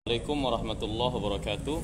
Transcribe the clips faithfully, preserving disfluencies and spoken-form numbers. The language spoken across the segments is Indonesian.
Assalamualaikum warahmatullahi wabarakatuh.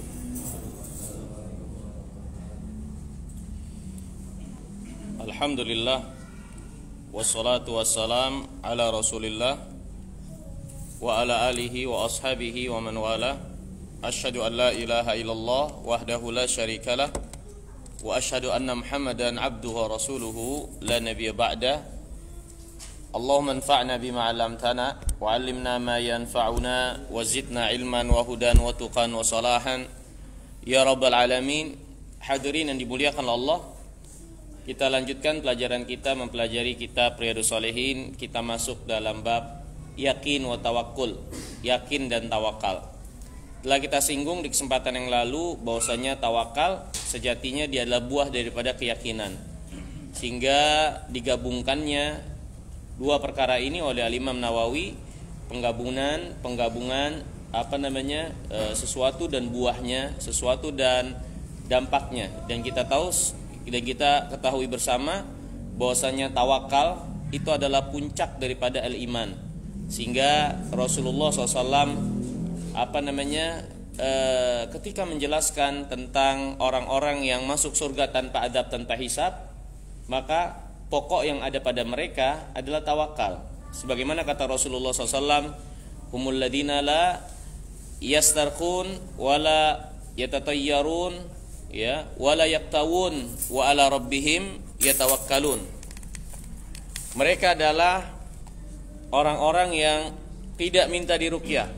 Alhamdulillah wassalatu wassalam ala Rasulillah wa ala alihi wa ashabihi wa man wala. Asyhadu an la ilaha illallah wahdahu la syarikalah wa asyhadu anna Muhammadan abduhu wa rasuluhu la nabiyya ba'dah. Allahumma anfa'na bima 'allamtana wa 'allimna ma yanfa'una wa zidna ilman wa hudan wa tuqan wa salahan ya rabbal alamin. Hadirin yang dimuliakan Allah, kita lanjutkan pelajaran kita mempelajari kitab Riyadhus Shalihin. Kita masuk dalam bab yakin wa tawakkul, yakin dan tawakal. Telah kita singgung di kesempatan yang lalu bahwasanya tawakal sejatinya dia adalah buah daripada keyakinan, sehingga digabungkannya dua perkara ini oleh Al-Imam Nawawi, penggabungan penggabungan apa namanya e, sesuatu dan buahnya, sesuatu dan dampaknya. Dan kita tahu dan kita ketahui bersama bahwasanya tawakal itu adalah puncak daripada al-iman, sehingga Rasulullah shallallahu alaihi wasallam apa namanya e, ketika menjelaskan tentang orang-orang yang masuk surga tanpa adab, tanpa hisab, maka pokok yang ada pada mereka adalah tawakal. Sebagaimana kata Rasulullah shallallahu alaihi wasallam, humul ladina la yastarqun wala yatatayyarun ya wala yaktawun wa ala rabbihim yatawakkalun. Mereka adalah orang-orang yang tidak minta diruqyah,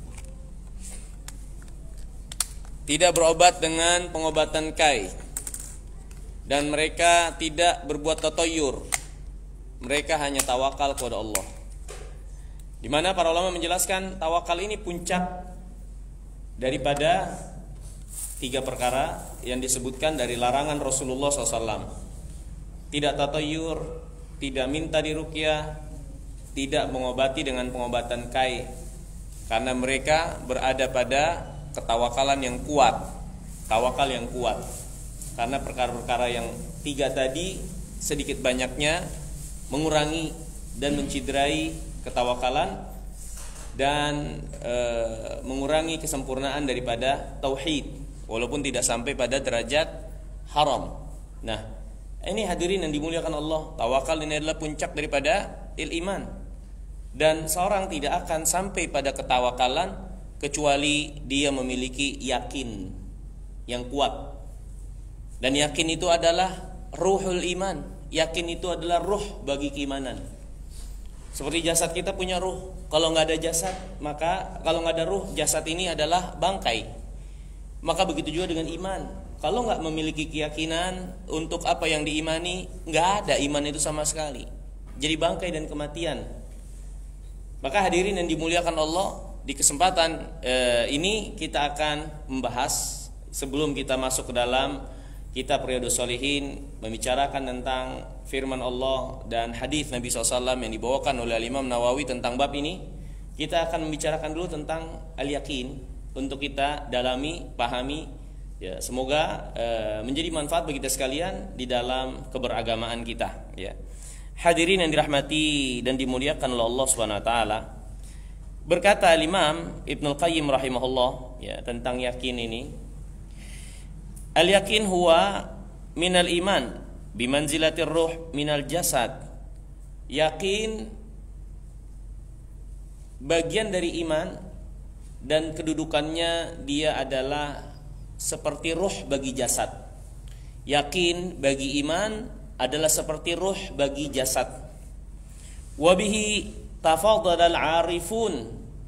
tidak berobat dengan pengobatan kai, dan mereka tidak berbuat tatayyur. Mereka hanya tawakal kepada Allah. Di mana para ulama menjelaskan tawakal ini puncak daripada tiga perkara yang disebutkan dari larangan Rasulullah shallallahu alaihi wasallam. Tidak tatayyur, tidak minta diruqyah, tidak mengobati dengan pengobatan kai, karena mereka berada pada ketawakalan yang kuat, tawakal yang kuat. Karena perkara-perkara yang tiga tadi sedikit banyaknya mengurangi dan menciderai ketawakalan dan e, mengurangi kesempurnaan daripada tauhid, walaupun tidak sampai pada derajat haram. Nah, ini hadirin yang dimuliakan Allah, tawakal ini adalah puncak daripada il-iman, dan seorang tidak akan sampai pada ketawakalan kecuali dia memiliki yakin yang kuat. Dan yakin itu adalah ruhul iman. Yakin itu adalah ruh bagi keimanan. Seperti jasad kita punya ruh. Kalau nggak ada jasad, maka kalau nggak ada ruh, jasad ini adalah bangkai. Maka begitu juga dengan iman. Kalau nggak memiliki keyakinan untuk apa yang diimani, nggak ada iman itu sama sekali. Jadi bangkai dan kematian. Maka hadirin yang dimuliakan Allah, di kesempatan eh, ini kita akan membahas, sebelum kita masuk ke dalam kitab Riyadhus Shalihin, membicarakan tentang firman Allah dan hadis Nabi shallallahu alaihi wasallam yang dibawakan oleh Imam Nawawi tentang bab ini. Kita akan membicarakan dulu tentang al-yakin untuk kita dalami, pahami ya, semoga e, menjadi manfaat bagi kita sekalian di dalam keberagamaan kita ya. Hadirin yang dirahmati dan dimuliakan oleh Allah Subhanahu wa taala, berkata Imam Ibnul Qayyim rahimahullah ya tentang yakin ini, al-yakin huwa minal iman bimanzilatir ruh minal jasad. Yakin bagian dari iman dan kedudukannya dia adalah seperti ruh bagi jasad. Yakin bagi iman adalah seperti ruh bagi jasad. Wa bihi tafadhalal arifun,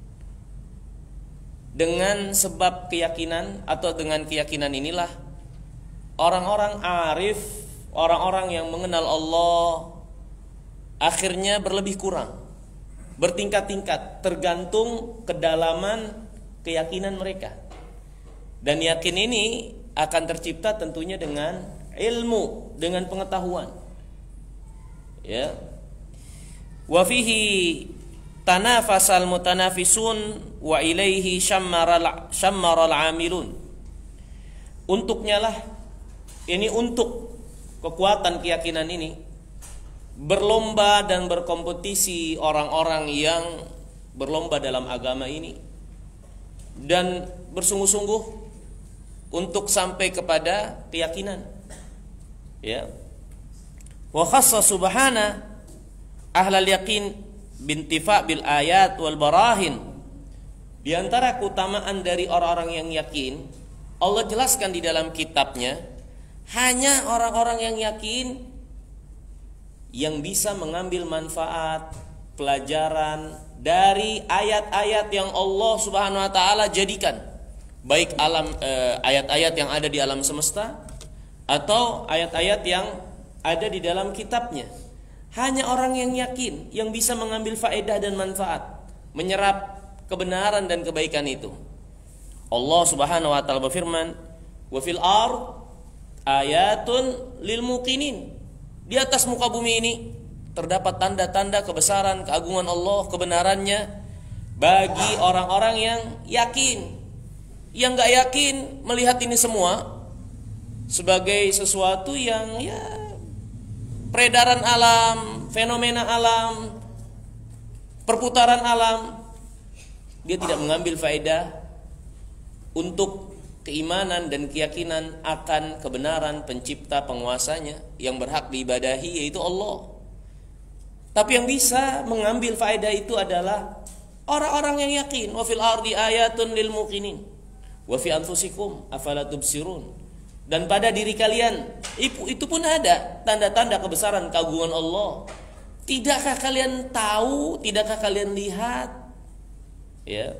dengan sebab keyakinan atau dengan keyakinan inilah orang-orang arif, orang-orang yang mengenal Allah, akhirnya berlebih kurang, bertingkat-tingkat, tergantung kedalaman keyakinan mereka. Dan yakin ini akan tercipta tentunya dengan ilmu, dengan pengetahuan. Ya. Wa fihi tanafasal mutanafisun wa ilaihi syammaral syammaral amilun. Untuknya lah, ini untuk kekuatan keyakinan ini, berlomba dan berkompetisi orang-orang yang berlomba dalam agama ini. dan bersungguh-sungguh untuk sampai kepada keyakinan. Ya. Wa khassa subhana ahlal yaqin bintifa bil ayat wal barahin. Di antara keutamaan dari orang-orang yang yakin, Allah jelaskan di dalam kitabnya, hanya orang-orang yang yakin yang bisa mengambil manfaat, pelajaran dari ayat-ayat yang Allah Subhanahu wa taala jadikan, baik alam eh, ayat-ayat yang ada di alam semesta atau ayat-ayat yang ada di dalam kitabnya. Hanya orang yang yakin yang bisa mengambil faedah dan manfaat, menyerap kebenaran dan kebaikan itu. Allah Subhanahu wa taala berfirman, "Wa fil ard ayatun lil muqinin." Di atas muka bumi ini terdapat tanda-tanda kebesaran, keagungan Allah, kebenarannya bagi orang-orang yang yakin. Yang gak yakin melihat ini semua sebagai sesuatu yang ya peredaran alam, fenomena alam, perputaran alam. Dia tidak mengambil faedah untuk keimanan dan keyakinan akan kebenaran pencipta penguasanya yang berhak diibadahi, yaitu Allah. Tapi yang bisa mengambil faedah itu adalah orang-orang yang yakin. Wa fil ardi ayatun lil muqinin wa fi anfusikum afala tubsirun. Dan pada diri kalian itu pun ada tanda-tanda kebesaran keagungan Allah. Tidakkah kalian tahu? Tidakkah kalian lihat? Ya.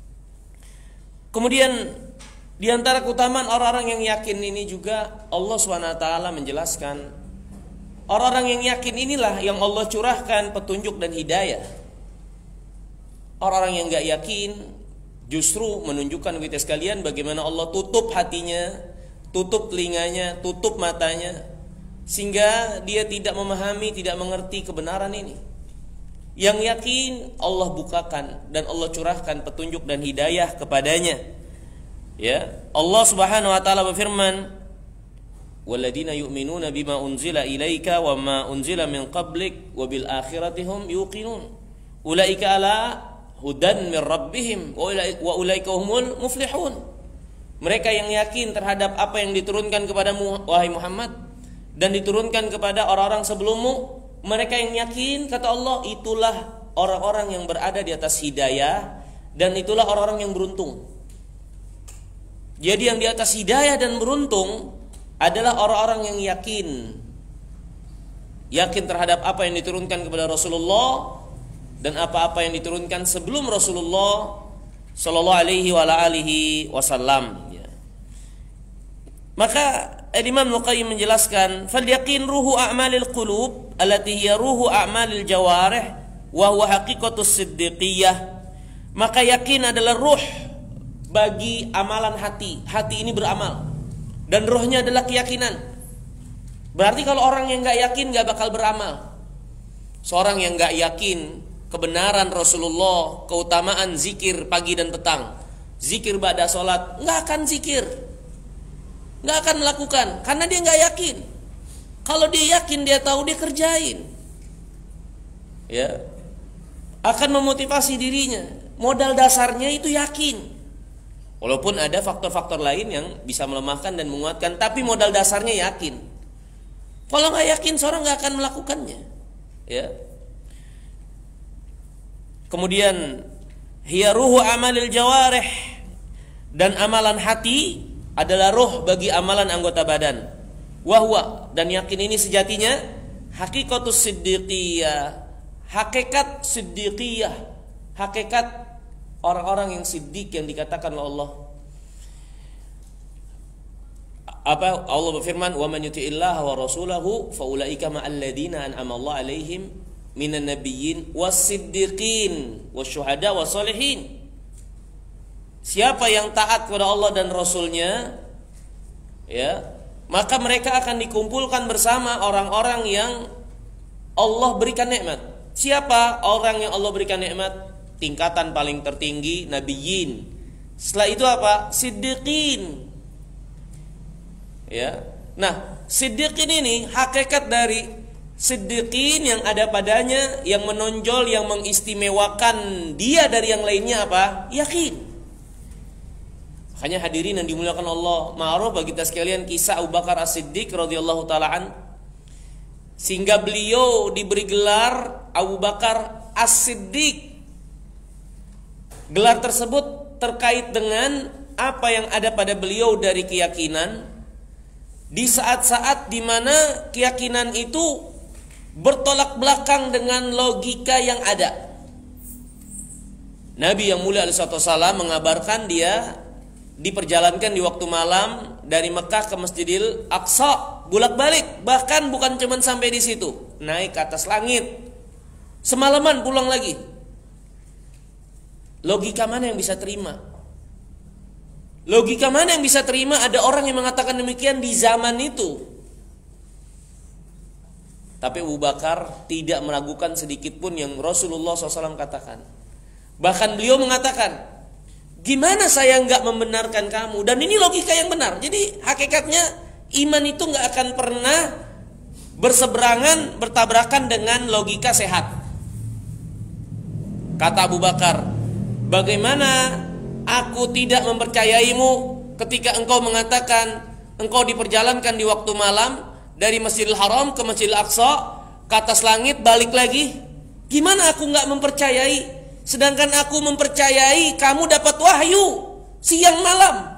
Kemudian di antara keutamaan orang-orang yang yakin ini juga Allah subhanahu wa taala menjelaskan, orang-orang yang yakin inilah yang Allah curahkan petunjuk dan hidayah. Orang-orang yang gak yakin justru menunjukkan kita sekalian bagaimana Allah tutup hatinya, tutup telinganya, tutup matanya, sehingga dia tidak memahami, tidak mengerti kebenaran ini. Yang yakin Allah bukakan dan Allah curahkan petunjuk dan hidayah kepadanya. Ya, Allah Subhanahu wa taala berfirman, "Walladzina yu'minuna bima unzila ilaika wa ma unzila min qablik wa bil akhirati hum yuqinun. Ulaika ala hudan min rabbihim wa ulaika humul muflihun." Mereka yang yakin terhadap apa yang diturunkan kepadamu wahai Muhammad dan diturunkan kepada orang-orang sebelummu, mereka yang yakin, kata Allah, itulah orang-orang yang berada di atas hidayah dan itulah orang-orang yang beruntung. Jadi yang di atas hidayah dan beruntung adalah orang-orang yang yakin. Yakin terhadap apa yang diturunkan kepada Rasulullah dan apa-apa yang diturunkan sebelum Rasulullah sallallahu alaihi wa alihi wasallam. Ya. Maka Imam Al-Qayyim menjelaskan, "Fal yaqin ruhu a'malil qulub allati hiya ruhu a'malil jawarih wa huwa haqiqatus siddiqiyah." Maka yakin adalah ruh bagi amalan hati. Hati ini beramal dan rohnya adalah keyakinan. Berarti kalau orang yang gak yakin gak bakal beramal. Seorang yang gak yakin kebenaran Rasulullah, keutamaan zikir pagi dan petang, zikir ba'da sholat, gak akan zikir, gak akan melakukan, karena dia gak yakin. Kalau dia yakin, dia tahu, dia kerjain, ya, akan memotivasi dirinya. Modal dasarnya itu yakin. Walaupun ada faktor-faktor lain yang bisa melemahkan dan menguatkan, tapi modal dasarnya yakin. Kalau nggak yakin, seorang nggak akan melakukannya. Ya. Kemudian, hiya ruhu amalil jawarih, dan amalan hati adalah ruh bagi amalan anggota badan. Wahwa, dan yakin ini sejatinya hakikatus siddiqiyah, hakikat siddiqiyah, hakikat orang-orang yang siddiq yang dikatakan oleh Allah. Apa Allah berfirman, "Wa man yuti'illaha wa rasulahu fa ulaika ma'al ladzina an'ama Allah 'alaihim minan nabiyyin was-siddiqin wasyuhada was-shalihin." Siapa yang taat kepada Allah dan Rasulnya, ya, maka mereka akan dikumpulkan bersama orang-orang yang Allah berikan nikmat. Siapa orang yang Allah berikan nikmat? Tingkatan paling tertinggi nabiyyin. Setelah itu apa? Siddiqin. Ya. Nah, siddiqin ini hakikat dari siddiqin yang ada padanya, yang menonjol, yang mengistimewakan dia dari yang lainnya apa? Yakin. Hanya hadirin yang dimuliakan Allah, ma'ruf bagi kita sekalian kisah Abu Bakar As-Siddiq radhiyallahu taala an, sehingga beliau diberi gelar Abu Bakar As-Siddiq. Gelar tersebut terkait dengan apa yang ada pada beliau dari keyakinan di saat-saat di mana keyakinan itu bertolak belakang dengan logika yang ada. Nabi yang mulia alaihi wasallam mengabarkan dia diperjalankan di waktu malam dari Mekah ke Masjidil Aqsa, bolak-balik, bahkan bukan cuma sampai di situ, naik ke atas langit, semalaman pulang lagi. Logika mana yang bisa terima? Logika mana yang bisa terima ada orang yang mengatakan demikian di zaman itu? Tapi Abu Bakar tidak meragukan sedikit pun yang Rasulullah shallallahu alaihi wasallam katakan. Bahkan beliau mengatakan, gimana saya nggak membenarkan kamu? Dan ini logika yang benar. Jadi hakikatnya iman itu nggak akan pernah berseberangan, bertabrakan dengan logika sehat. Kata Abu Bakar, bagaimana aku tidak mempercayaimu ketika engkau mengatakan engkau diperjalankan di waktu malam dari Masjidil Haram ke Masjidil Aqsa, ke atas langit, balik lagi. Gimana aku nggak mempercayai? Sedangkan aku mempercayai kamu dapat wahyu siang malam.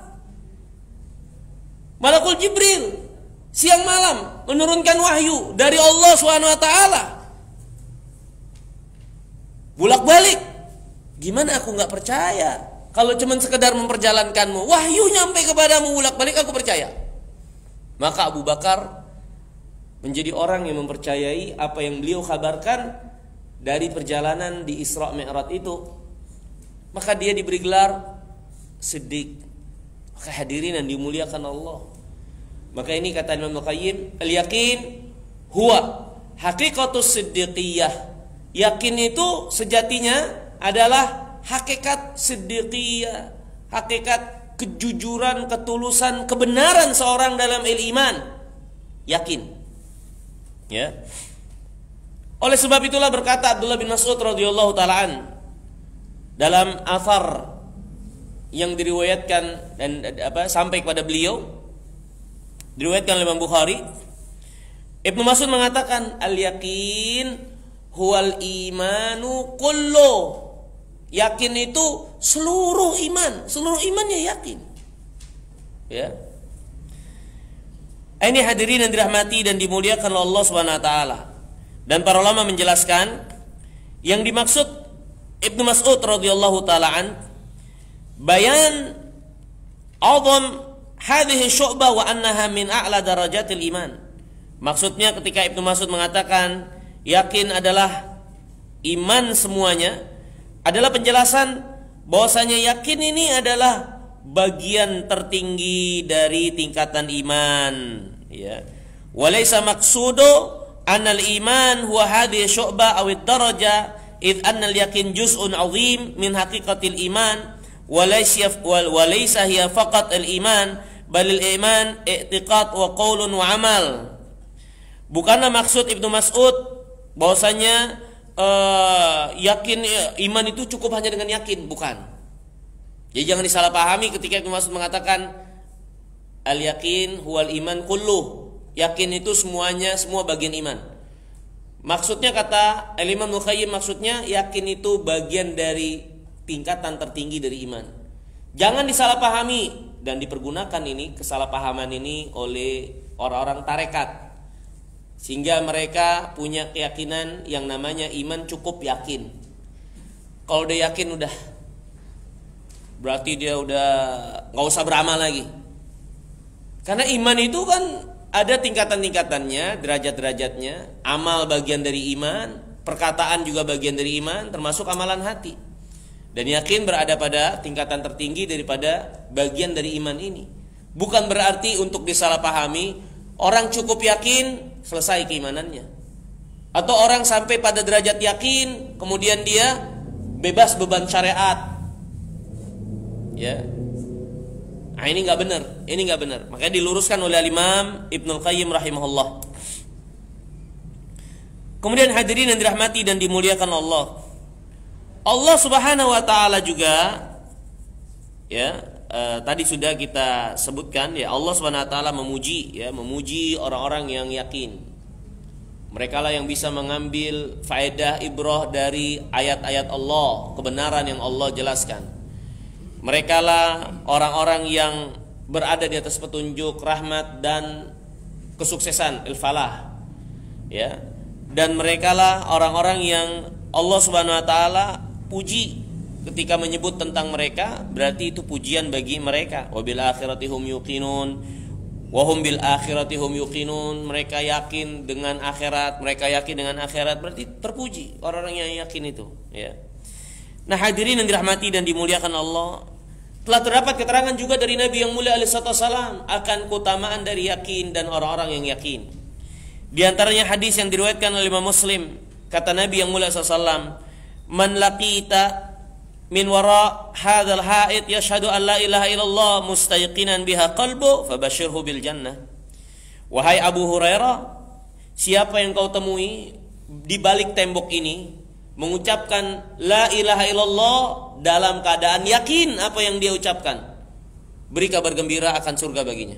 Malakul Jibril siang malam menurunkan wahyu dari Allah subhanahu wa taala. Bolak-balik. Gimana aku nggak percaya? Kalau cuma sekedar memperjalankanmu, wahyu nyampe kepadamu bolak-balik, aku percaya. Maka Abu Bakar menjadi orang yang mempercayai apa yang beliau kabarkan dari perjalanan di Isra Mi'raj itu. Maka dia diberi gelar Siddiq. Maka hadirin yang dimuliakan Allah, maka ini kata Imam Al-Qayyim, al-yaqin huwa haqiqatus siddiqiyah. Yakin itu sejatinya adalah hakikat siddiqiyah, hakikat kejujuran, ketulusan, kebenaran seorang dalam iman. Yakin. Ya. Oleh sebab itulah berkata Abdullah bin Mas'ud radhiyallahu taala an dalam athar yang diriwayatkan dan apa sampai kepada beliau, diriwayatkan oleh Imam Bukhari, Ibnu Mas'ud mengatakan al-yaqin huwal imanu kullu. Yakin itu seluruh iman, seluruh imannya yakin. Ya. Ini hadirin yang dirahmati dan dimuliakan oleh Allah Subhanahu wa taala. Dan para ulama menjelaskan yang dimaksud Ibnu Mas'ud radhiyallahu taala an bayan azam hadhihi syu'bah wa annaha min a'la darajatil iman. Maksudnya ketika Ibnu Mas'ud mengatakan yakin adalah iman semuanya, adalah penjelasan bahwasanya yakin ini adalah bagian tertinggi dari tingkatan iman, ya. Walaysa maqsudu anal iman huwa hadhihi syu'bah aw ad-daraja id anna al-yaqin juz'un 'azim min haqiqatil iman walaysa walaysa hiya faqat al-iman bal al-iman i'tiqad wa qaulun wa amal. Bukanlah maksud Ibnu Mas'ud bahwasanya uh, yakin iman itu cukup hanya dengan yakin, bukan. Jadi jangan disalahpahami ketika Ibnu Mas'ud mengatakan al-yaqin huwal iman kulluh. Yakin itu semuanya, semua bagian iman. Maksudnya kata Al-Imam Al-Qayyim, maksudnya yakin itu bagian dari tingkatan tertinggi dari iman. Jangan disalahpahami dan dipergunakan ini kesalahpahaman ini oleh orang-orang tarekat, sehingga mereka punya keyakinan yang namanya iman cukup yakin. Kalau udah yakin udah, berarti dia udah nggak usah beramal lagi. Karena iman itu kan ada tingkatan-tingkatannya, derajat-derajatnya. Amal bagian dari iman, perkataan juga bagian dari iman, termasuk amalan hati. Dan yakin berada pada tingkatan tertinggi daripada bagian dari iman ini. Bukan berarti untuk disalahpahami orang cukup yakin selesai keimanannya, atau orang sampai pada derajat yakin kemudian dia bebas beban syariat. Ya, nah, ini nggak benar, ini nggak benar. Makanya diluruskan oleh Imam Ibnu Qayyim rahimahullah. Kemudian hadirin yang dirahmati dan dimuliakan Allah, Allah Subhanahu wa taala juga ya uh, tadi sudah kita sebutkan ya, Allah Subhanahu wa taala memuji ya, memuji orang-orang yang yakin. Mereka lah yang bisa mengambil faedah ibrah dari ayat-ayat Allah, kebenaran yang Allah jelaskan. Mereka lah orang-orang yang berada di atas petunjuk, rahmat dan kesuksesan, al-falah. Ya. Dan mereka lah orang-orang yang Allah Subhanahu wa taala puji ketika menyebut tentang mereka, berarti itu pujian bagi mereka. Wabil akhirati hum yuqinun. Wahum bil akhirati hum yuqinun, mereka yakin dengan akhirat, mereka yakin dengan akhirat, berarti terpuji orang-orang yang yakin itu, ya. Nah, hadirin yang dirahmati dan dimuliakan Allah, telah terdapat keterangan juga dari Nabi yang mulia alaihi wasallam akan keutamaan dari yakin dan orang-orang yang yakin. Di antaranya hadis yang diriwayatkan oleh Imam Muslim, kata Nabi yang mulia sallallahu alaihi wasallam, "Man laqita min wara hadzal haid yashhadu an la ilaha illallah mustayqinan biha qalbu fabashirhu bil jannah." Wahai Abu Hurairah, siapa yang kau temui di balik tembok ini mengucapkan la ilaha illallah dalam keadaan yakin apa yang dia ucapkan, beri kabar gembira akan surga baginya.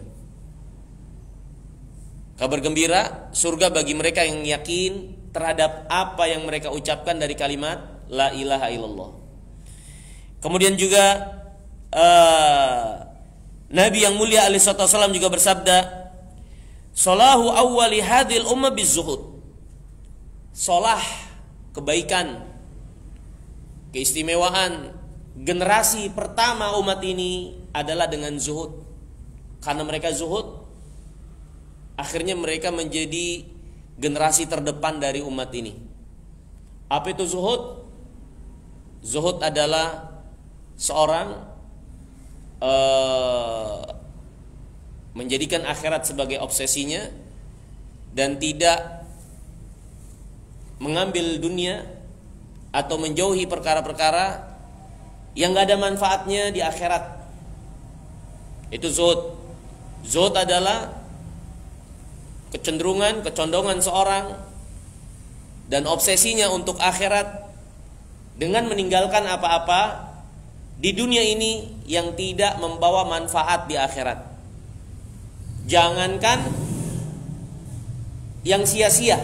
Kabar gembira surga bagi mereka yang yakin terhadap apa yang mereka ucapkan dari kalimat la ilaha illallah. Kemudian juga uh, Nabi yang mulia alaihi wasallam juga bersabda, "Salahu awwali hadhil ummah bizuhud." Salah, kebaikan, keistimewaan generasi pertama umat ini adalah dengan zuhud. Karena mereka zuhud, akhirnya mereka menjadi generasi terdepan dari umat ini. Apa itu zuhud? Zuhud adalah seorang uh, menjadikan akhirat sebagai obsesinya dan tidak mengambil dunia atau menjauhi perkara-perkara yang gak ada manfaatnya di akhirat. Itu zuhud. Zuhud adalah kecenderungan, kecondongan seorang dan obsesinya untuk akhirat dengan meninggalkan apa-apa di dunia ini yang tidak membawa manfaat di akhirat. Jangankan yang sia-sia,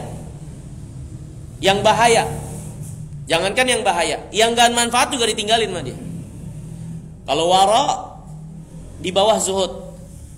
yang bahaya. Jangankan yang bahaya, yang gak manfaat juga ditinggalin sama dia. Kalau wara di bawah zuhud,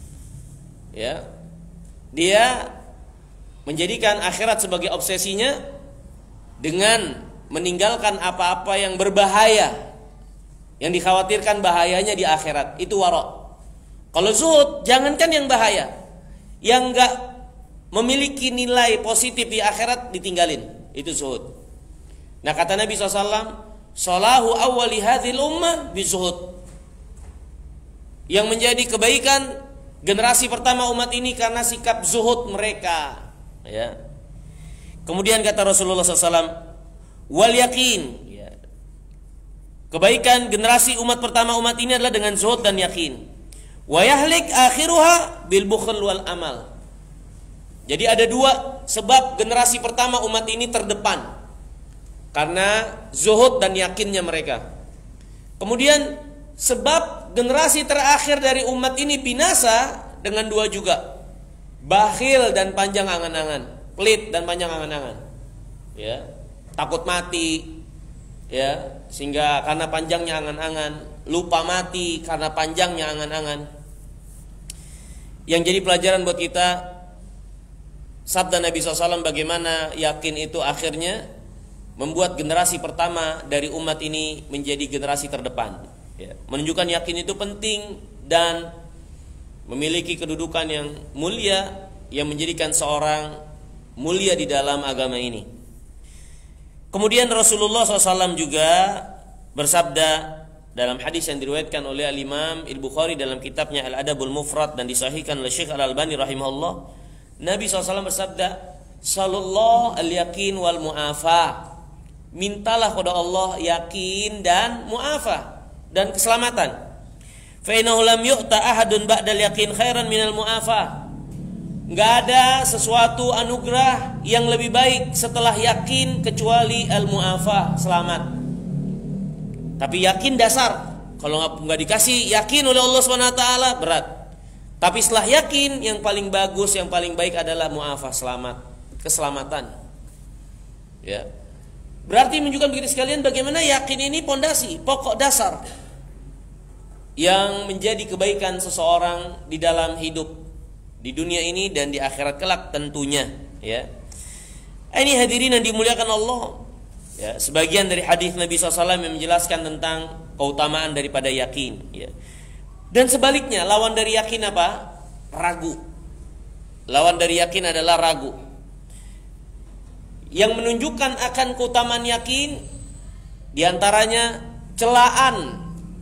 ya, dia menjadikan akhirat sebagai obsesinya dengan meninggalkan apa-apa yang berbahaya, yang dikhawatirkan bahayanya di akhirat. Itu wara. Kalau zuhud, jangankan yang bahaya, yang gak memiliki nilai positif di akhirat ditinggalin. Itu zuhud. Nah, kata Nabi shallallahu alaihi wasallam, "Salahu awwali hadhil ummah bizuhud." Yang menjadi kebaikan generasi pertama umat ini karena sikap zuhud mereka, ya. Kemudian kata Rasulullah shallallahu alaihi wasallam, "Wal yakin." Ya. Kebaikan generasi umat pertama umat ini adalah dengan zuhud dan yakin. Wa yahlik akhiruha bil bukhl wal amal. Jadi ada dua sebab generasi pertama umat ini terdepan, karena zuhud dan yakinnya mereka. Kemudian sebab generasi terakhir dari umat ini binasa dengan dua juga, bakhil dan panjang angan-angan, pelit dan panjang angan-angan, ya, takut mati, ya, sehingga karena panjangnya angan-angan, lupa mati karena panjangnya angan-angan. Yang jadi pelajaran buat kita, sabda Nabi shallallahu alaihi wasallam bagaimana yakin itu akhirnya membuat generasi pertama dari umat ini menjadi generasi terdepan, ya. Menunjukkan yakin itu penting dan memiliki kedudukan yang mulia yang menjadikan seorang mulia di dalam agama ini. Kemudian Rasulullah shallallahu alaihi wasallam juga bersabda dalam hadis yang diriwayatkan oleh Al-Imam Al-Bukhari dalam kitabnya Al-Adabul Mufrad dan disahihkan oleh Syekh Al-Albani rahimahullah, Nabi shallallahu alaihi wasallam bersabda, "Sallallahu al-yakin wal mu'afa." Mintalah kepada Allah yakin dan mu'afa dan keselamatan. Fa innahu lam yu'ta ahadun ba'dal yakin khairan minal mu'afa. Enggak ada sesuatu anugerah yang lebih baik setelah yakin kecuali al-mu'afa, selamat. Tapi yakin dasar. Kalau nggak dikasih yakin oleh Allah Subhanahu Wa Taala berat. Tapi setelah yakin, yang paling bagus, yang paling baik adalah mu'afah, selamat, keselamatan. Ya. Berarti menunjukkan begini sekalian, bagaimana yakin ini pondasi, pokok dasar yang menjadi kebaikan seseorang di dalam hidup di dunia ini dan di akhirat kelak tentunya. Ya. Ini hadirin yang dimuliakan Allah. Ya, sebagian dari hadis Nabi shallallahu alaihi wasallam yang menjelaskan tentang keutamaan daripada yakin. Ya. Dan sebaliknya, lawan dari yakin apa? Ragu. Lawan dari yakin adalah ragu. Yang menunjukkan akan keutamaan yakin, diantaranya celaan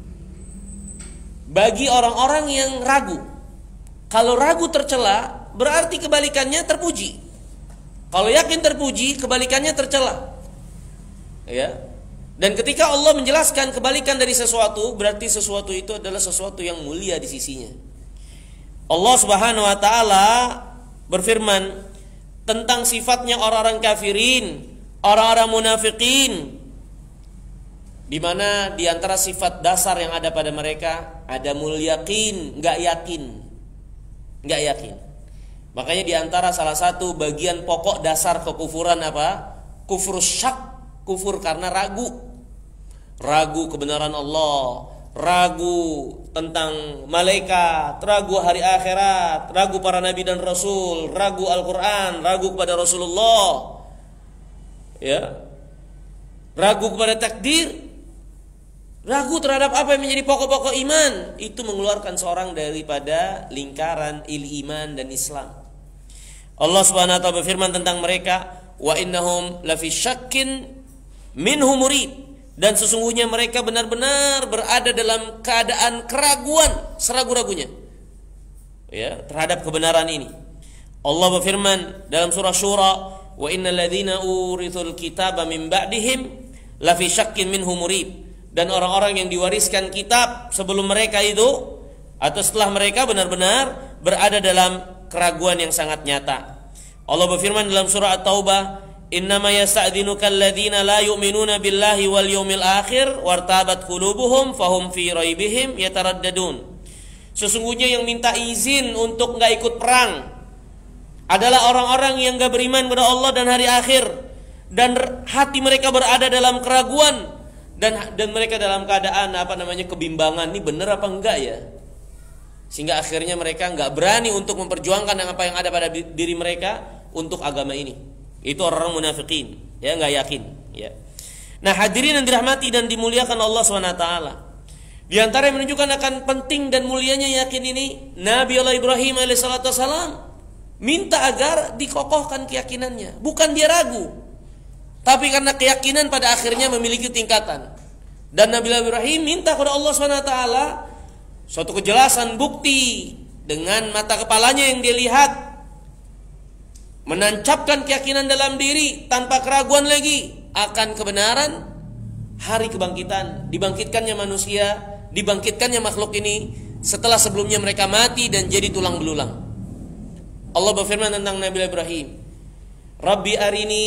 bagi orang-orang yang ragu. Kalau ragu tercela, berarti kebalikannya terpuji. Kalau yakin terpuji, kebalikannya tercela. Ya. Dan ketika Allah menjelaskan kebalikan dari sesuatu, berarti sesuatu itu adalah sesuatu yang mulia di sisinya. Allah Subhanahu wa taala berfirman tentang sifatnya orang-orang kafirin, orang-orang munafikin, di mana di antara sifat dasar yang ada pada mereka ada mulyakin, enggak yakin. Enggak yakin. Makanya di antara salah satu bagian pokok dasar kekufuran apa? Kufur syak, kufur karena ragu. Ragu kebenaran Allah, ragu tentang malaikat, ragu hari akhirat, ragu para nabi dan rasul, ragu Al-Quran, ragu kepada Rasulullah, ya, ragu kepada takdir, ragu terhadap apa yang menjadi pokok-pokok iman. Itu mengeluarkan seorang daripada lingkaran il-iman dan Islam. Allah Subhanahu wa taala berfirman tentang mereka, wa innahum lafi syakkin minhu murid. Dan sesungguhnya mereka benar-benar berada dalam keadaan keraguan, seragu-ragunya, ya, terhadap kebenaran ini. Allah berfirman dalam surah Syura, wa innal ladzina urithul kitaba min ba'dihim lafi syakkin minhu murib. Dan orang-orang yang diwariskan kitab sebelum mereka itu atau setelah mereka benar-benar berada dalam keraguan yang sangat nyata. Allah berfirman dalam surah At-Taubah, innama yasta'dhinuka alladhina la yu'minuna billahi wal yawmil akhir wartabat qulubuhum fahum fi raibihim yataraddadun. Sesungguhnya yang minta izin untuk enggak ikut perang adalah orang-orang yang enggak beriman kepada Allah dan hari akhir, dan hati mereka berada dalam keraguan, dan dan mereka dalam keadaan apa namanya kebimbangan, ini benar apa enggak ya? Sehingga akhirnya mereka enggak berani untuk memperjuangkan apa yang ada pada diri mereka untuk agama ini. Itu orang munafikin, ya, nggak yakin, ya. Nah, hadirin yang dirahmati dan dimuliakan Allah subhanahu wa taala, di antara yang menunjukkan akan penting dan mulianya yakin ini, Nabi Allah Ibrahim alaihissalatu wassalam minta agar dikokohkan keyakinannya. Bukan dia ragu, tapi karena keyakinan pada akhirnya memiliki tingkatan. Dan Nabi Allah Ibrahim minta kepada Allah subhanahu wa taala suatu kejelasan bukti dengan mata kepalanya yang dia lihat, menancapkan keyakinan dalam diri tanpa keraguan lagi akan kebenaran hari kebangkitan, dibangkitkannya manusia, dibangkitkannya makhluk ini setelah sebelumnya mereka mati dan jadi tulang belulang. Allah berfirman tentang Nabi Ibrahim, Rabbi arini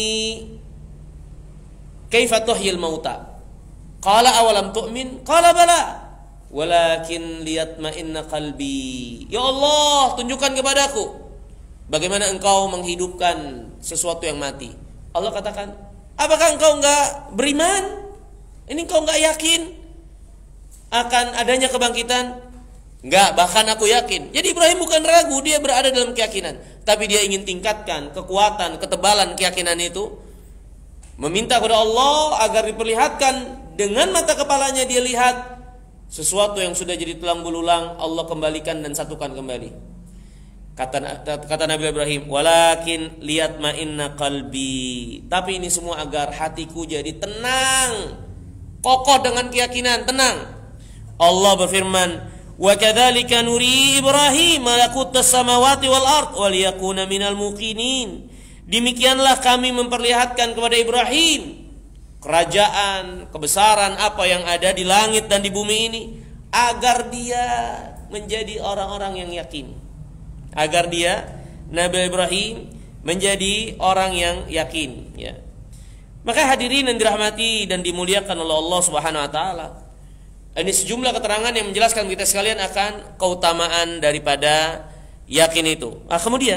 kaifa tuhyil mauta. Qala awalam tu'min? Qala bala walakin liyatma'inna qalbi. Ya Allah, tunjukkan kepadaku bagaimana engkau menghidupkan sesuatu yang mati. Allah katakan, apakah engkau enggak beriman? Ini engkau enggak yakin akan adanya kebangkitan? Enggak, bahkan aku yakin. Jadi Ibrahim bukan ragu, dia berada dalam keyakinan, tapi dia ingin tingkatkan kekuatan, ketebalan keyakinan itu, meminta kepada Allah agar diperlihatkan dengan mata kepalanya, dia lihat sesuatu yang sudah jadi tulang belulang, Allah kembalikan dan satukan kembali. Kata, kata Nabi Ibrahim, walakin lihat ma'inna qalbi. Tapi ini semua agar hatiku jadi tenang, kokoh dengan keyakinan, tenang. Allah berfirman, wa kadzalika nuri Ibrahim malakutas samawati wal ard wal yakuna minal muqinin. Demikianlah kami memperlihatkan kepada Ibrahim kerajaan, kebesaran apa yang ada di langit dan di bumi ini, agar dia menjadi orang-orang yang yakin. Agar dia, Nabi Ibrahim, menjadi orang yang yakin, ya. Maka hadirin yang dirahmati dan dimuliakan oleh Allah Subhanahu wa taala, Ini sejumlah keterangan yang menjelaskan kita sekalian akan keutamaan daripada yakin itu. Nah, kemudian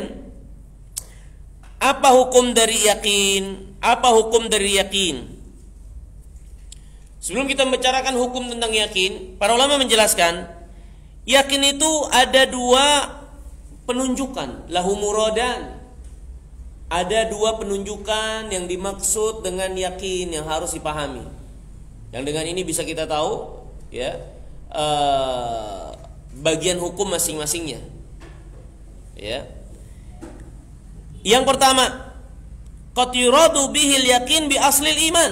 apa hukum dari yakin? Apa hukum dari yakin? Sebelum kita membicarakan hukum tentang yakin, para ulama menjelaskan yakin itu ada dua penunjukan, lahu muradan. Ada dua penunjukan yang dimaksud dengan yakin yang harus dipahami. Yang dengan ini bisa kita tahu ya uh, bagian hukum masing-masingnya. Ya. Yang pertama, qad yuradu bihil yakin bi aslil iman.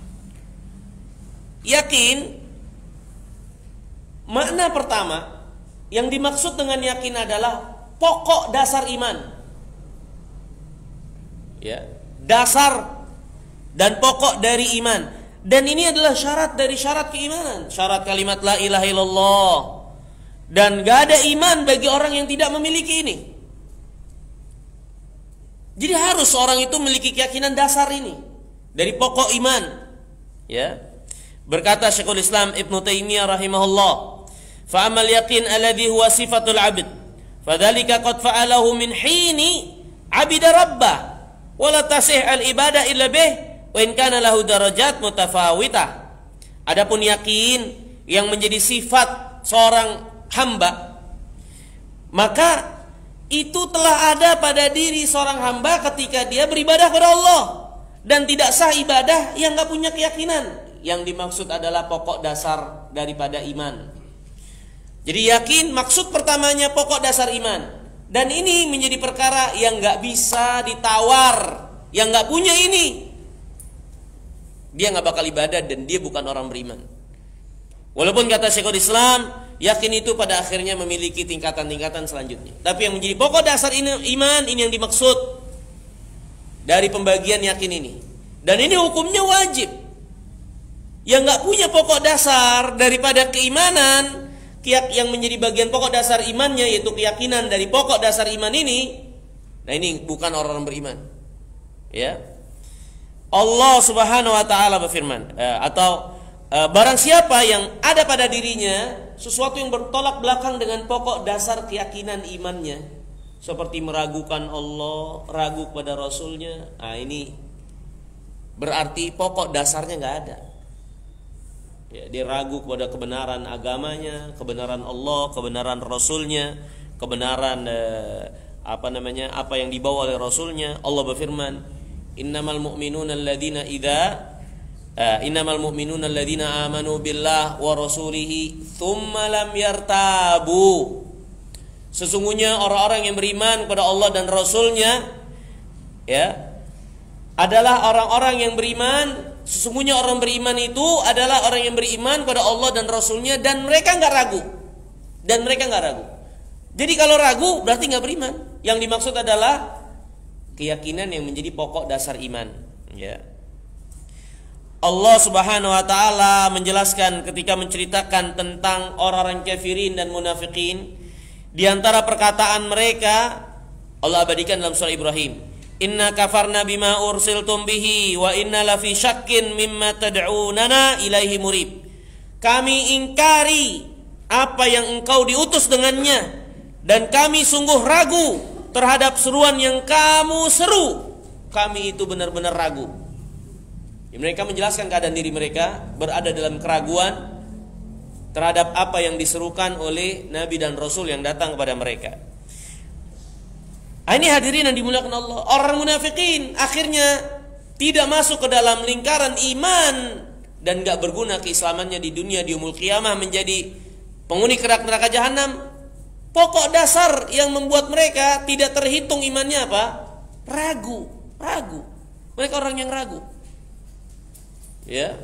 Yakin, makna pertama yang dimaksud dengan yakin adalah pokok dasar iman. Ya, dasar dan pokok dari iman. Dan ini adalah syarat dari syarat keimanan, syarat kalimat la ilaha illallah. Dan gak ada iman bagi orang yang tidak memiliki ini. Jadi harus seorang itu memiliki keyakinan dasar ini dari pokok iman. Ya. Berkata Syekhul Islam Ibnu Taimiyah rahimahullah, "Fa amal yaqin alladhi huwa sifatul 'abd, fadzalika qad fa'alahu min hini 'abida rabbah, wa la tasih al-ibadah illa bih, wa in kana lahu darajat mutafawitah." Adapun yakin yang menjadi sifat seorang hamba, maka itu telah ada pada diri seorang hamba ketika dia beribadah kepada Allah, dan tidak sah ibadah yang gak punya keyakinan. Yang dimaksud adalah pokok dasar daripada iman. Jadi yakin maksud pertamanya pokok dasar iman. Dan ini menjadi perkara yang gak bisa ditawar. Yang gak punya ini, dia gak bakal ibadah dan dia bukan orang beriman. Walaupun kata Syekhul Islam, yakin itu pada akhirnya memiliki tingkatan-tingkatan selanjutnya. Tapi yang menjadi pokok dasar ini, iman, ini yang dimaksud dari pembagian yakin ini. Dan ini hukumnya wajib. Yang gak punya pokok dasar daripada keimanan, yang menjadi bagian pokok dasar imannya, yaitu keyakinan dari pokok dasar iman ini, nah ini bukan orang-orang beriman. Ya, Allah Subhanahu Wa Taala berfirman, eh, atau eh, barang siapa yang ada pada dirinya sesuatu yang bertolak belakang dengan pokok dasar keyakinan imannya, seperti meragukan Allah, ragu kepada Rasulnya, nah ini berarti pokok dasarnya nggak ada. Ya, dia ragu kepada kebenaran agamanya, kebenaran Allah, kebenaran Rasulnya, kebenaran eh, apa namanya apa yang dibawa oleh Rasulnya. Allah berfirman, innamal mu'minuna alladzina idza uh, innamal mu'minuna alladzina amanu billah wa rasulihi tsumma lam yartabu. Sesungguhnya orang-orang yang beriman kepada Allah dan Rasulnya, ya, adalah orang-orang yang beriman. Sesungguhnya orang beriman itu adalah orang yang beriman kepada Allah dan Rasulnya, dan mereka nggak ragu, dan mereka nggak ragu. Jadi kalau ragu berarti nggak beriman. Yang dimaksud adalah keyakinan yang menjadi pokok dasar iman. Ya. Allah Subhanahu Wa Taala menjelaskan ketika menceritakan tentang orang-orang kafirin dan munafikin, di antara perkataan mereka Allah abadikan dalam surah Ibrahim. Inna kafarna bima ursiltum bihi wa inna lafi syakkin mimma tad'unana ilaihi murib. Kami ingkari apa yang engkau diutus dengannya, dan kami sungguh ragu terhadap seruan yang kamu seru. Kami itu benar-benar ragu. Mereka menjelaskan keadaan diri mereka berada dalam keraguan terhadap apa yang diserukan oleh Nabi dan Rasul yang datang kepada mereka. Ini hadirin yang dimuliakan Allah, orang munafikin akhirnya tidak masuk ke dalam lingkaran iman dan gak berguna keislamannya di dunia, di yaumul qiyamah menjadi penghuni neraka jahanam. Pokok dasar yang membuat mereka tidak terhitung imannya apa? Ragu, ragu. Mereka orang yang ragu. Ya.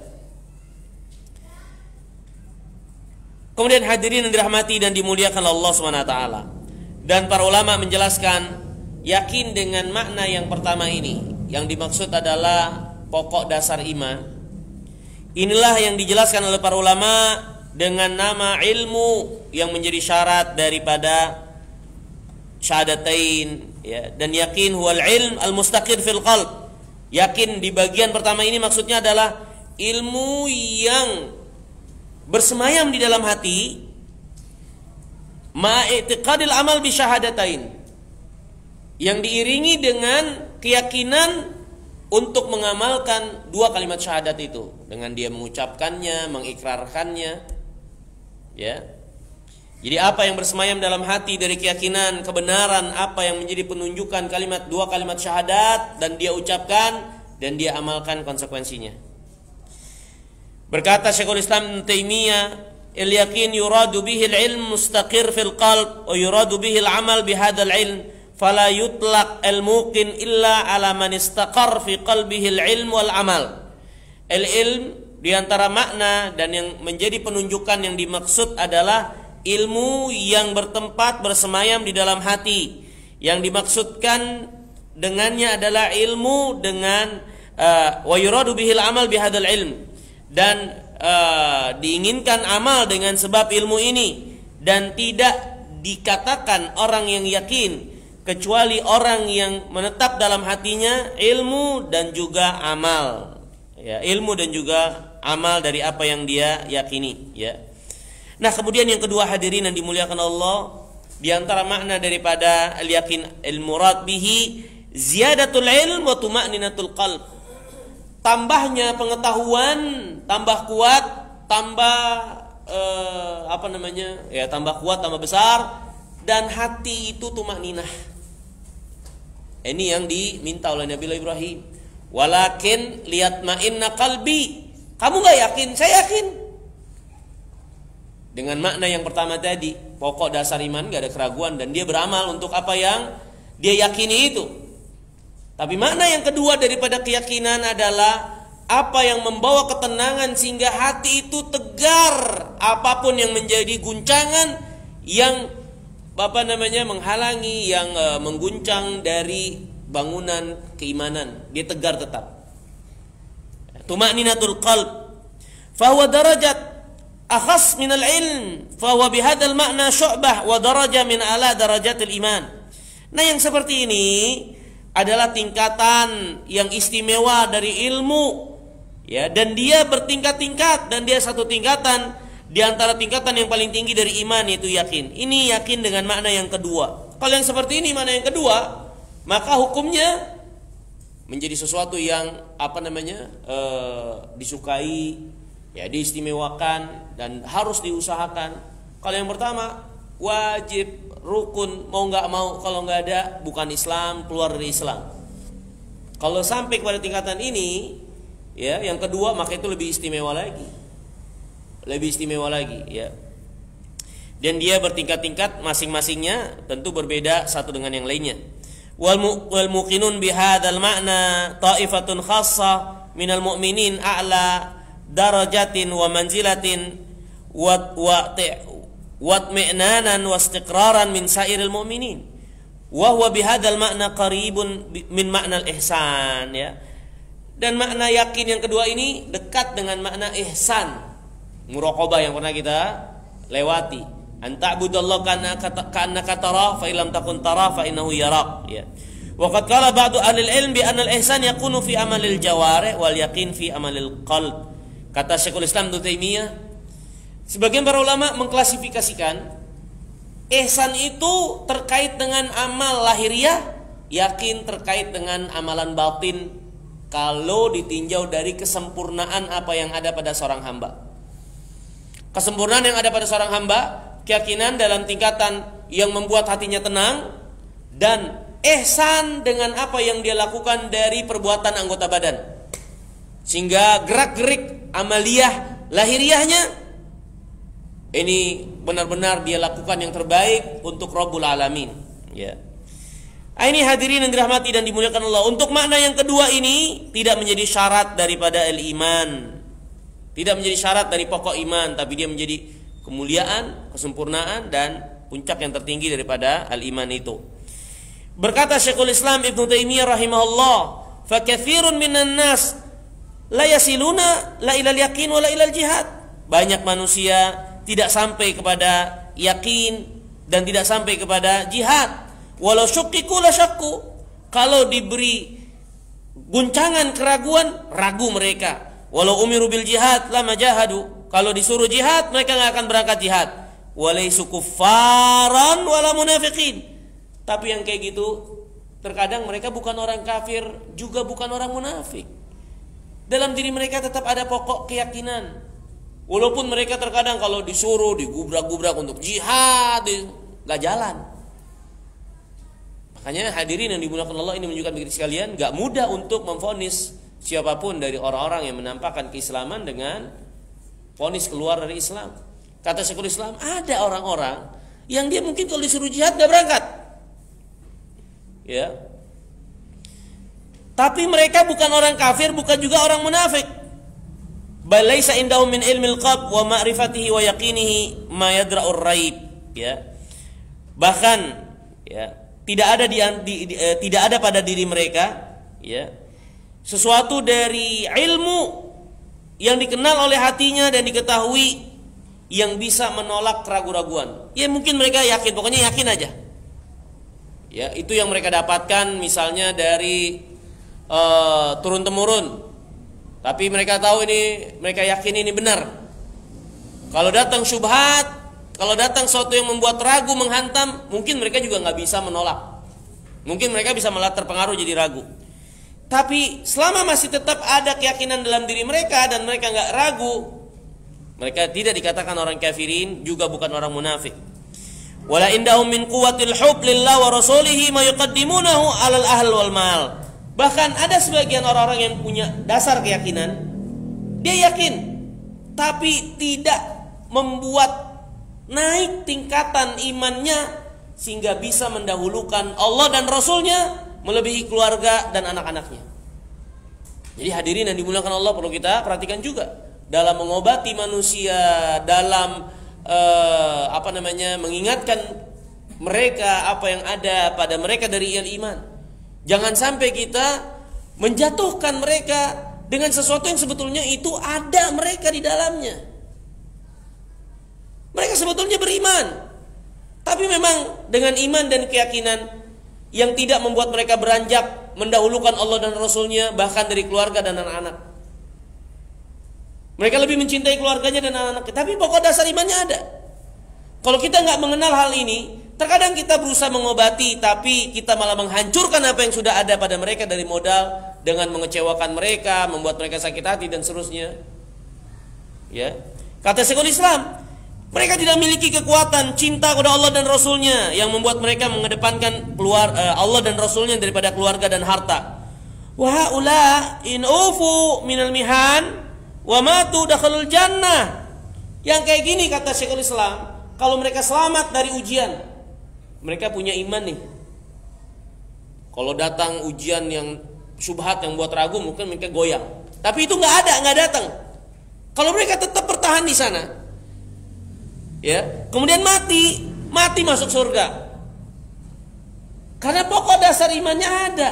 Kemudian hadirin yang dirahmati dan dimuliakan Allah Subhanahu Wa Taala. Dan para ulama menjelaskan yakin dengan makna yang pertama ini, yang dimaksud adalah pokok dasar iman. Inilah yang dijelaskan oleh para ulama dengan nama ilmu yang menjadi syarat daripada syahadatain, ya. Dan yakin huwal ilm al mustaqir fil qalb. Yakin di bagian pertama ini maksudnya adalah ilmu yang bersemayam di dalam hati ma'i'tiqadil amal bi syahadatain, yang diiringi dengan keyakinan untuk mengamalkan dua kalimat syahadat itu dengan dia mengucapkannya, mengikrarkannya, ya. Jadi apa yang bersemayam dalam hati dari keyakinan kebenaran apa yang menjadi penunjukan kalimat dua kalimat syahadat dan dia ucapkan dan dia amalkan konsekuensinya. Berkata Syekhul Islam Ibnu Taimiyah, "Al-yaqin yuradu bihi al-ilm mustaqir fil qalb wa yuradu bihi al-amal bihadzal ilm, fala yutlaq al-muqin illa ala man istaqar fi qalbihi al-ilm wal amal." Al-ilm di antara makna dan yang menjadi penunjukan yang dimaksud adalah ilmu yang bertempat bersemayam di dalam hati. Yang dimaksudkan dengannya adalah ilmu dengan uh, wa yuradu bihil amal bihadzal ilm, dan uh, diinginkan amal dengan sebab ilmu ini, dan tidak dikatakan orang yang yakin kecuali orang yang menetap dalam hatinya ilmu dan juga amal, ya, ilmu dan juga amal dari apa yang dia yakini, ya. Nah, kemudian yang kedua hadirin yang dimuliakan Allah, di antara makna daripada al-yakin al-murad bihi ziyadatul ilm wa tuma'ninatul qalb. Tambahnya pengetahuan, tambah kuat, tambah eh, apa namanya? Ya, tambah kuat, tambah besar, dan hati itu tumakninah. Ini yang diminta oleh Nabi Ibrahim. Walakin liyatma'inna qalbi. Kamu enggak yakin? Saya yakin. Dengan makna yang pertama tadi, pokok dasar iman gak ada keraguan dan dia beramal untuk apa yang dia yakini itu. Tapi makna yang kedua daripada keyakinan adalah apa yang membawa ketenangan sehingga hati itu tegar, apapun yang menjadi guncangan yang apa namanya menghalangi, yang uh, mengguncang dari bangunan keimanan, dia tegar tetap. Tuma'ninatul qalb fahuwa darajat akhas minal ilm, fahuwa bihadzal makna syu'bah wa daraja min ala darajatil iman. Nah, yang seperti ini adalah tingkatan yang istimewa dari ilmu, ya, dan dia bertingkat-tingkat, dan dia satu tingkatan di antara tingkatan yang paling tinggi dari iman, yaitu yakin. Ini yakin dengan makna yang kedua. Kalau yang seperti ini makna yang kedua, maka hukumnya menjadi sesuatu yang apa namanya e, disukai, ya, diistimewakan dan harus diusahakan. Kalau yang pertama wajib, rukun, mau nggak mau, kalau nggak ada bukan Islam, keluar dari Islam. Kalau sampai kepada tingkatan ini, ya, yang kedua, maka itu lebih istimewa lagi, lebih istimewa lagi, ya. Dan dia bertingkat-tingkat, masing-masingnya tentu berbeda satu dengan yang lainnya. Wal muqinun bihadzal makna ta'ifatun khassah minal mu'minin a'la darajatin wa manzilatin wa wa mi'nanan wa istiqraran min sairil mu'minin wa huwa bihadzal makna qaribun min makna al-ihsan, ya. Dan makna yakin yang kedua ini dekat dengan makna ihsan, muraqabah yang pernah kita lewati. Anta ta'budallaha ka'annaka tarah fa illam takun tarah fa innahu yarak, ya. Wa qad qala ba'du ahli al-ilm bi anna al-ihsan yakunu fi amalil jawarih wal yaqin fi amalil qalb. Kata Syekhul Islam Ibnu Taimiyah, sebagian para ulama mengklasifikasikan ihsan itu terkait dengan amal lahiriah, yakin terkait dengan amalan batin kalau ditinjau dari kesempurnaan apa yang ada pada seorang hamba. Kesempurnaan yang ada pada seorang hamba, keyakinan dalam tingkatan yang membuat hatinya tenang, dan ihsan dengan apa yang dia lakukan dari perbuatan anggota badan, sehingga gerak-gerik amaliyah lahiriahnya ini benar-benar dia lakukan yang terbaik untuk Rabbul Alamin, ya. Ini hadirin yang dirahmati dan dimuliakan Allah. Untuk makna yang kedua ini tidak menjadi syarat daripada al-iman, tidak menjadi syarat dari pokok iman, tapi dia menjadi kemuliaan, kesempurnaan, dan puncak yang tertinggi daripada al-iman itu. Berkata Syekhul Islam Ibnu Taimiyah rahimahullah, fa katsirun minan nas la yasiluna la ilal yaqin wa la ilal jihad. Banyak manusia tidak sampai kepada yakin dan tidak sampai kepada jihad. Walau syukkiku la syakku, kalau diberi guncangan keraguan, ragu mereka. Walau umiru bil jihad lama jahadu, Kalau disuruh jihad, mereka nggak akan berangkat jihad. Walaisu kuffaran wala munafiqin. Tapi yang kayak gitu, terkadang mereka bukan orang kafir, juga bukan orang munafik. Dalam diri mereka tetap ada pokok keyakinan. Walaupun mereka terkadang kalau disuruh digubrak-gubrak untuk jihad, nggak jalan. Makanya hadirin yang dimuliakan Allah, ini menunjukkan bagi sekalian, nggak mudah untuk memvonis siapapun dari orang-orang yang menampakkan keislaman dengan vonis keluar dari Islam. Kata Syekhul Islam, ada orang-orang yang dia mungkin kalau disuruh jihad nggak berangkat, ya. Tapi mereka bukan orang kafir, bukan juga orang munafik. Bal laisa indahum min ilmil qalb wa ma'rifatihi wa yaqinihi ma yadra'ur raib, ya. Bahkan, ya, tidak ada di, di, di eh, tidak ada pada diri mereka, ya, sesuatu dari ilmu yang dikenal oleh hatinya dan diketahui yang bisa menolak keraguan-raguan. Ya mungkin mereka yakin, pokoknya yakin aja. Ya, itu yang mereka dapatkan misalnya dari uh, turun temurun. Tapi mereka tahu ini, mereka yakin ini benar. Kalau datang syubhat, kalau datang sesuatu yang membuat ragu menghantam, mungkin mereka juga nggak bisa menolak. Mungkin mereka bisa malah terpengaruh jadi ragu. Tapi selama masih tetap ada keyakinan dalam diri mereka dan mereka nggak ragu, mereka tidak dikatakan orang kafirin, juga bukan orang munafik. Wala indahum min quwwatil hub lillah wa rasulihi ma yuqaddimunahu 'alal ahl wal mal. Bahkan ada sebagian orang-orang yang punya dasar keyakinan, dia yakin, tapi tidak membuat naik tingkatan imannya sehingga bisa mendahulukan Allah dan Rasulnya melebihi keluarga dan anak-anaknya. Jadi hadirin yang dimuliakan Allah, perlu kita perhatikan juga dalam mengobati manusia, dalam eh, apa namanya mengingatkan mereka apa yang ada pada mereka dari iman. Jangan sampai kita menjatuhkan mereka dengan sesuatu yang sebetulnya itu ada mereka di dalamnya. Mereka sebetulnya beriman, tapi memang dengan iman dan keyakinan yang tidak membuat mereka beranjak mendahulukan Allah dan Rasulnya, bahkan dari keluarga dan anak-anak. Mereka lebih mencintai keluarganya dan anak-anaknya, tapi pokok dasar imannya ada. Kalau kita nggak mengenal hal ini, terkadang kita berusaha mengobati, tapi kita malah menghancurkan apa yang sudah ada pada mereka dari modal, dengan mengecewakan mereka, membuat mereka sakit hati dan seterusnya. Ya, kata Syekhul Islam, mereka tidak memiliki kekuatan cinta kepada Allah dan Rasulnya yang membuat mereka mengedepankan keluar uh, Allah dan Rasulnya daripada keluarga dan harta. Wa haula in ufu minal mihan wa matu dakhalul jannah. Yang kayak gini kata Syekhul Islam, kalau mereka selamat dari ujian, mereka punya iman nih. Kalau datang ujian yang syubhat yang buat ragu, mungkin mereka goyang. Tapi itu nggak ada, nggak datang. Kalau mereka tetap bertahan di sana, ya, kemudian mati, mati masuk surga. Karena pokok dasar imannya ada,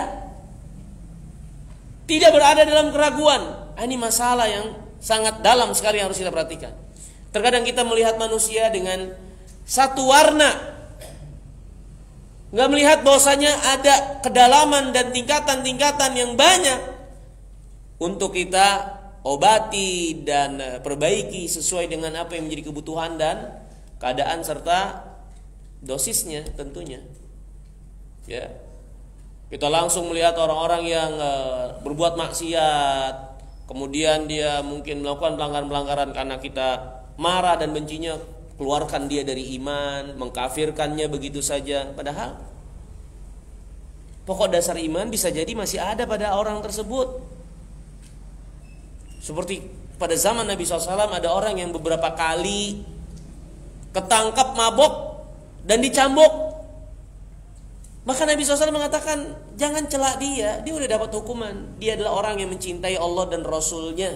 tidak berada dalam keraguan. Ini masalah yang sangat dalam sekali yang harus kita perhatikan. Terkadang kita melihat manusia dengan satu warna, nggak melihat bahwasanya ada kedalaman dan tingkatan-tingkatan yang banyak untuk kita obati dan perbaiki sesuai dengan apa yang menjadi kebutuhan dan keadaan serta dosisnya tentunya. Ya, kita langsung melihat orang-orang yang uh, berbuat maksiat, kemudian dia mungkin melakukan pelanggaran-pelanggaran karena kita marah dan bencinya, keluarkan dia dari iman, mengkafirkannya begitu saja. Padahal pokok dasar iman bisa jadi masih ada pada orang tersebut. Seperti pada zaman Nabi shallallahu alaihi wasallam ada orang yang beberapa kali ketangkap mabok dan dicambuk. Maka Nabi shallallahu alaihi wasallam mengatakan, jangan celak dia, dia udah dapat hukuman. Dia adalah orang yang mencintai Allah dan Rasulnya.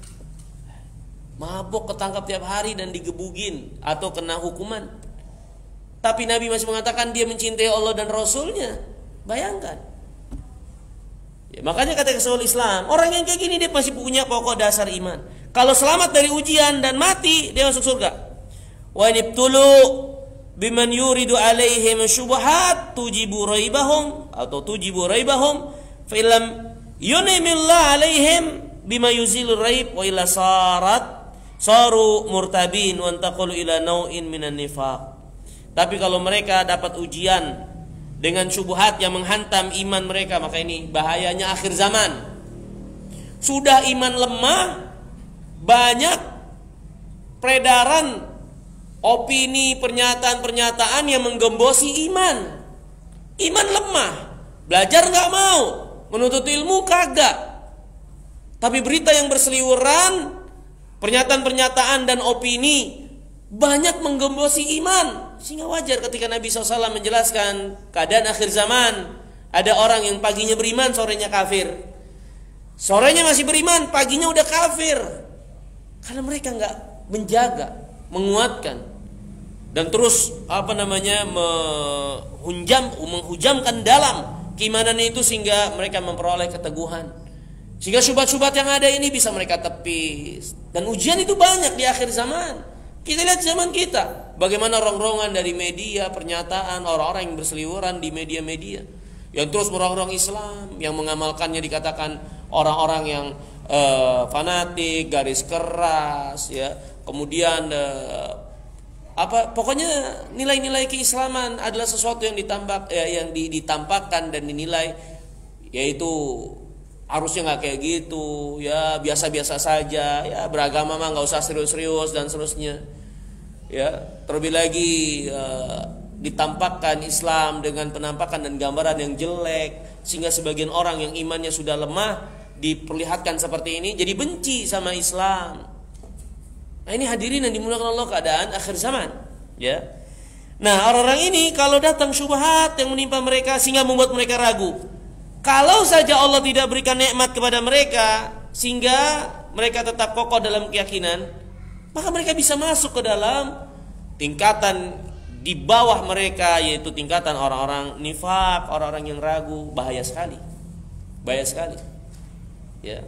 Mabok, ketangkap tiap hari dan digebugin atau kena hukuman. Tapi Nabi masih mengatakan dia mencintai Allah dan Rasulnya. Bayangkan. Ya, makanya kata Syekhul Islam, orang yang kayak gini dia masih punya pokok dasar iman. Kalau selamat dari ujian dan mati, dia masuk surga. Wa nibtulu biman yuridu alaihim syubhat tujibu raibahum atau tujibu raibahum fa illam yunimillah alaihim bima yuzilur raib wa illa sarat saru murtabin wa antaqulu ila nau'in minan nifaq. Tapi kalau mereka dapat ujian dengan syubhat yang menghantam iman mereka, maka ini bahayanya akhir zaman. Sudah iman lemah, banyak peredaran opini, pernyataan-pernyataan yang menggembosi iman. Iman lemah, belajar nggak mau, menuntut ilmu kagak. Tapi berita yang berseliweran, pernyataan-pernyataan dan opini banyak menggembosi iman. Sehingga wajar ketika Nabi shallallahu alaihi wasallam menjelaskan keadaan akhir zaman, ada orang yang paginya beriman, sorenya kafir. Sorenya masih beriman, paginya udah kafir. Karena mereka nggak menjaga, menguatkan, dan terus apa namanya menghujam, menghujamkan dalam keimanannya itu, sehingga mereka memperoleh keteguhan. Sehingga syubhat-syubhat yang ada ini bisa mereka tepis. Dan ujian itu banyak di akhir zaman. Kita lihat zaman kita, bagaimana rongrongan dari media, pernyataan orang-orang yang berseliweran di media-media yang terus merongrong Islam, yang mengamalkannya dikatakan orang-orang yang uh, fanatik, garis keras, ya. Kemudian uh, apa? Pokoknya nilai-nilai keislaman adalah sesuatu yang ditambak, ya, yang ditampakkan dan dinilai, yaitu harusnya nggak kayak gitu, ya biasa-biasa saja, ya beragama mah nggak usah serius-serius dan seterusnya, ya. Terlebih lagi uh, ditampakkan Islam dengan penampakan dan gambaran yang jelek, sehingga sebagian orang yang imannya sudah lemah diperlihatkan seperti ini, jadi benci sama Islam. Nah, ini hadirin yang dimuliakan Allah, keadaan akhir zaman, ya. Nah, orang-orang ini kalau datang syubhat yang menimpa mereka sehingga membuat mereka ragu, kalau saja Allah tidak berikan nikmat kepada mereka sehingga mereka tetap kokoh dalam keyakinan, maka mereka bisa masuk ke dalam tingkatan di bawah mereka, yaitu tingkatan orang-orang nifaq, orang-orang yang ragu. Bahaya sekali, bahaya sekali, ya.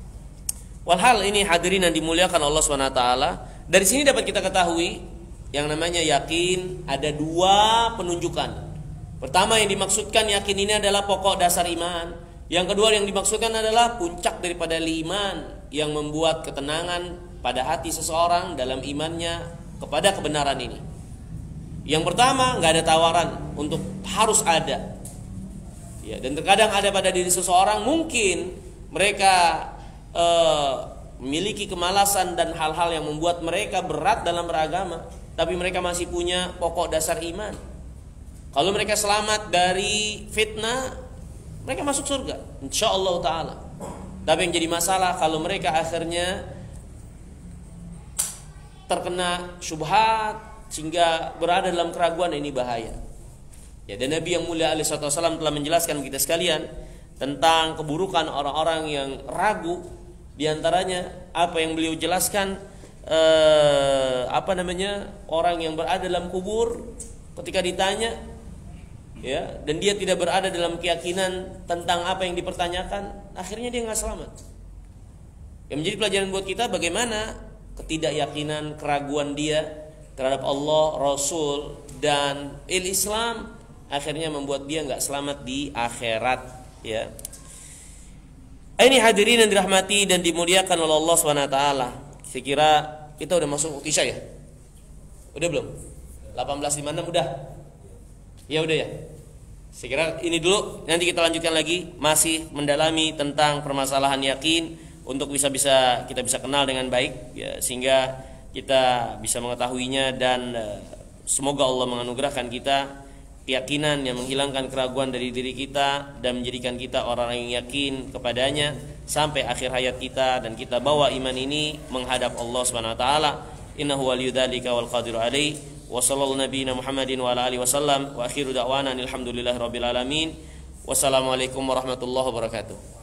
Walhal ini hadirin yang dimuliakan Allah subhanahu wa taala, dari sini dapat kita ketahui yang namanya yakin ada dua penunjukan. Pertama yang dimaksudkan yakin ini adalah pokok dasar iman. Yang kedua yang dimaksudkan adalah puncak daripada iman, yang membuat ketenangan pada hati seseorang dalam imannya kepada kebenaran ini. Yang pertama, nggak ada tawaran untuk harus ada, ya. Dan terkadang ada pada diri seseorang, mungkin mereka eh, memiliki kemalasan dan hal-hal yang membuat mereka berat dalam beragama, tapi mereka masih punya pokok dasar iman. Kalau mereka selamat dari fitnah, mereka masuk surga, insyaallah taala. Tapi yang jadi masalah kalau mereka akhirnya terkena syubhat sehingga berada dalam keraguan, ini bahaya. Ya, dan Nabi yang mulia alaihi wasallam telah menjelaskan kita sekalian tentang keburukan orang-orang yang ragu. Di antaranya apa yang beliau jelaskan, eh, apa namanya, orang yang berada dalam kubur ketika ditanya, ya, dan dia tidak berada dalam keyakinan tentang apa yang dipertanyakan, akhirnya dia nggak selamat. Yang menjadi pelajaran buat kita bagaimana ketidakyakinan, keraguan dia terhadap Allah, Rasul, dan Islam akhirnya membuat dia nggak selamat di akhirat, ya. Ini hadirin yang dirahmati dan dimuliakan oleh Allah subhanahu wa taala. Saya kira kita udah masuk waktu Isya, ya? Udah belum? delapan belas lima puluh enam udah? Ya udah, ya. Saya kira ini dulu, nanti kita lanjutkan lagi, masih mendalami tentang permasalahan yakin untuk bisa-bisa kita bisa kenal dengan baik, ya, sehingga kita bisa mengetahuinya, dan uh, semoga Allah menganugerahkan kita keyakinan yang menghilangkan keraguan dari diri kita dan menjadikan kita orang yang yakin kepadanya sampai akhir hayat kita, dan kita bawa iman ini menghadap Allah Subhanahu wa taala. Innahu waliyudzalika wal qadiru alaihi. Wa sallallahu nabiyina Muhammadin wa ala alihi wasallam wa akhiru da'wana alhamdulillahirabbil alamin. Wassalamualaikum warahmatullahi wabarakatuh.